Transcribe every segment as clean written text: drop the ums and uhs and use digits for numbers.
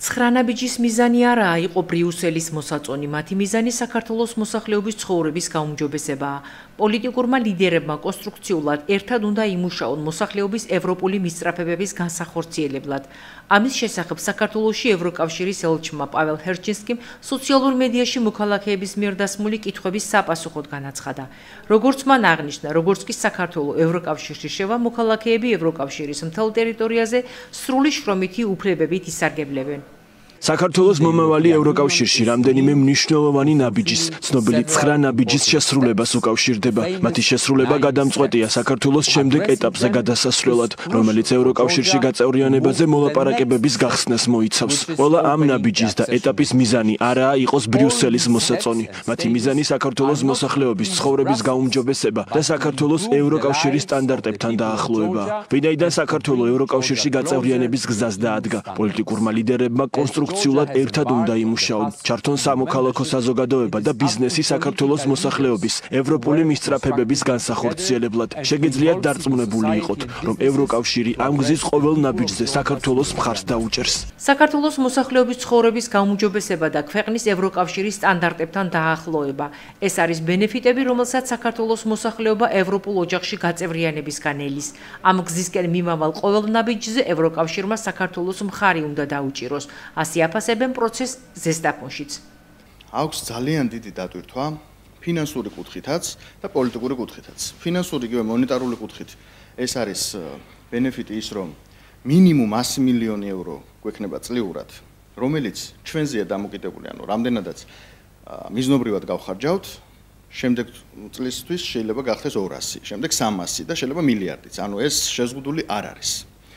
ცხრანაბიჯის მიზანი არაა იყო ბრიუსელის მოსაწონი, მათი მიზანი საქართველოს მოსახლეობის ცხოვრების გაუმჯობესებაა. პოლიტიკურმა ლიდერებმა კონსტრუქციულად ერთად უნდა იმუშაონ მოსახლეობის ევროპული მისწრაფებების განსახორციელებლად. ამის შესახებ საქართველოში ევროკავშირის ელჩმა პაվել ჰერჩინსკიმ სოციალურ მედიაში მოქალაქეების მიერ დასმული კითხვების საპასუხოდ განაცხადა. როგორც მან აღნიშნა, როგორც კი საქართველო ევროკავშირში შევა, მოქალაქეები ევროკავშირის მთელ ტერიტორიაზე სრული შრომითი უფლებებით ისარგებლებენ. საქართველოს მომავალი ევროკავშირში რამდენიმე მნიშვნელოვანი ნაბიჯის, ცნობილი 9 ნაბიჯის შესრულებას უკავშირდება. მათი შესრულება გადამწყვეტია საქართველოს შემდეგ ეტაპზე გადასასვლელად, რომელიც ევროკავშირში გაწევრიანებაზე მოლაპარაკებების გახსნას მოიცავს. ყველა ამ ნაბიჯის და ეტაპის მიზანი არაა იყოს ბრიუსელის მოსაწონი. მათი მიზანი საქართველოს მოსახლეობის ცხოვრების გაუმჯობესება და საქართველოს ევროკავშირის სტანდარტებთან დაახლოება. ვინაიდან საქართველო ევროკავშირში გაწევრიანების გზას დაადგა, პოლიტიკურმა ლიდერებმა კონსტრუქციულად ერთად უნდა იმუშაონ, ჩართონ სამოქალაქო საზოგადოება და ბიზნესი საქართველოს მოსახლეობის ევროპული მისწრაფებების განსახორციელებლად. შეგიძლიათ დარწმუნებული იყოთ, რომ ევროკავშირი ამ გზის ყოველ ნაბიჯზე საქართველოს მხარს დაუჭერს. საქართველოს მოსახლეობის ცხოვრების გაუმჯობესება და ქვეყნის ევროკავშირის სტანდარტებთან დაახლოება. ეს არის ბენეფიტები, რომელსაც საქართველოს მოსახლეობა ევროპულ ოჯახში გაწევრიანებისგან ელის. ამ გზისკენ მიმავალ ყოველ ნაბიჯზე ევროკავშირმა საქართველოს მხარი უნდა დაუჭიროს. ასე აფასებენ პროცესს ზესტაფონშიც. აქვს ძალიან დიდი დატვირთვა ფინანსური კუთხითაც და პოლიტიკური კუთხითაც. ფინანსური იგივე მონეტარული კუთხით ეს არის ბენეფიტი ის, რომ მინიმუმ 100 მილიონი ევრო გვექნება წლიურად, რომელიც ჩვენზეა დამოკიდებული, ანუ რამდენადაც მიზნობრივად გავხარჯავთ, შემდეგ წლისთვის შეიძლება გახდეს 200, შემდეგ 300 და შეიძლება მილიარდიც. ანუ ეს შეზღუდული არ არის.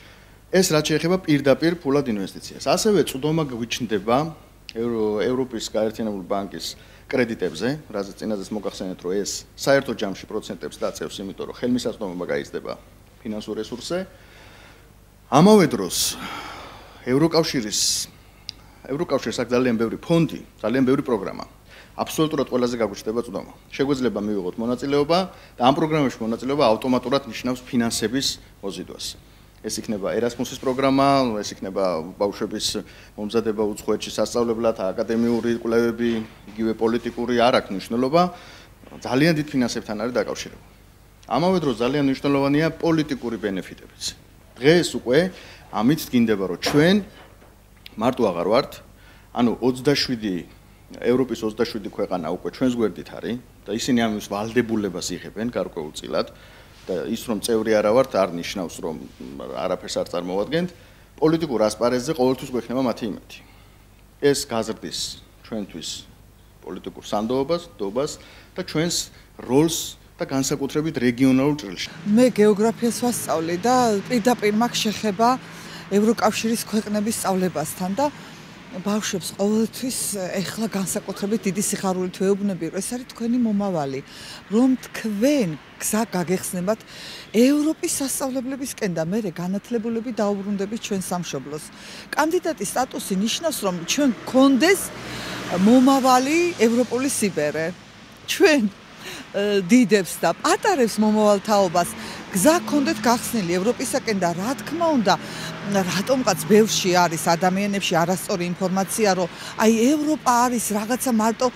ეს რაც შეეხება პირდაპირ ფულად ინვესტიციას. ასევე წვდომა გვიჩნდება ევროპის გაერთიანებული ბანკის კრედიტებზე, რაზეც წინაზეც მოგახსენეთ, რომ ეს საერთო ჯამში პროცენტებს დაწევს, იმიტომ რომ ხელმისაწვდომობა გაიზრდება ფინანსურ რესურსზე. ამავე დროს ევროკავშირს აქვს ძალიან ბევრი ფონდი, ძალიან ბევრი პროგრამა. აბსოლუტურად ყველაზე გაგვიჩნდება წვდომა. შეგვეძლება მივიღოთ მონაწილეობა და ამ პროგრამებში მონაწილეობა ავტომატურად ნიშნავს ფინანსების მოზიდვას. ეს იქნება ერასმუსის პროგრამა, ეს იქნება ბავშვების მომზადება უცხოეთში სასწავლებლად, აკადემიური კვლევები, იგივე პოლიტიკური არ აქვს მნიშვნელობა, ძალიან დიდ ფინანსებთან არის დაკავშირებული. ამავე დროს ძალიან მნიშვნელოვანია პოლიტიკური ბენეფიტებიც. დღეს უკვე ამით დგინდება, რომ ჩვენ მარტო აღარ ვართ, ანუ 27 ევროპის 27 ქვეყანა უკვე ჩვენს გვერდით არის და ისინი ამის ვალდებულებას იღებენ გარკვეულწილად. და ის რომ წევრი არა ვართ არ ნიშნავს რომ არაფერს არ წარმოვადგენთ. პოლიტიკურ ასპარეზზე ყოველთვის გვექნება მათი იმედი. ეს გაზრდის ჩვენთვის პოლიტიკურ სანდოობას, დობას და ჩვენს როლს და განსაკუთრებით რეგიონალურ ჭრილში. მე გეოგრაფიას ვასწავლე და პირდაპირ მაქვს შეხება ევროკავშირის ქვეყნების სწავლებასთან და ბავშვებს ყოველთვის ეხლა განსაკუთრებით დიდი სიხარულით ვეუბნები, რომ ეს არის თქვენი მომავალი, რომ თქვენ გზა გაგეხსნებათ ევროპის სასწავლებლებისკენ და მერე განათლებულები დაუბრუნდებით ჩვენ სამშობლოს. კანდიდატის სტატუსი ნიშნავს, რომ ჩვენ გქონდეს მომავალი ევროპული სიბერე. ჩვენ დიდებს და პატარებს მომავალ თაობას გზა გქონდეთ გახსნილი ევროპისაკენ და რა თქმა უნდა რატომღაც ბევრში არის ადამიანებში არასწორი ინფორმაცია, რომ აი ევროპა არის რაღაცა მარტო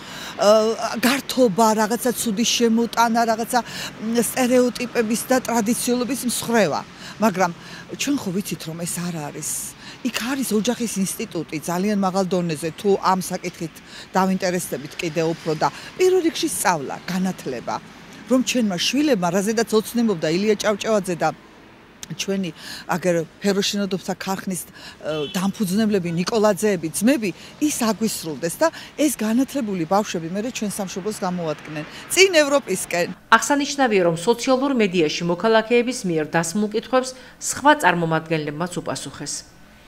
გართობა, რაღაცა ცუდი შემოტანა, რაღაცა სტერეოტიპების და ტრადიციულობის მსხვერპლობა. მაგრამ ჩვენ ხო ვიცით, რომ ეს არ არის. იქ არის ოჯახის ინსტიტუტი ძალიან მაღალ დონეზე, თუ ამ საკითხით დავინტერესდებით კიდევ უფრო და პირველ რიგში სწავლა, განათლება, რომ ჩვენმა შვილებმა, რაზედაც ოცნებობდა ილია ჭავჭავაძე და ჩვენი აგერ ფეროშინოდობთა ქარხნის დამფუძნებლები ნიკოლაძეები, ძმები, ის აგვისრულდეს და ეს განათლებული ბავშვები მერე ჩვენ სამშობლოს გამოადგნენ წინ ევროპისკენ. აღსანიშნავია, რომ სოციალურ მედიაში მოქალაქეების მიერ დასმულ კითხვებს სხვა წარმომადგენლებმაც უპასუხეს.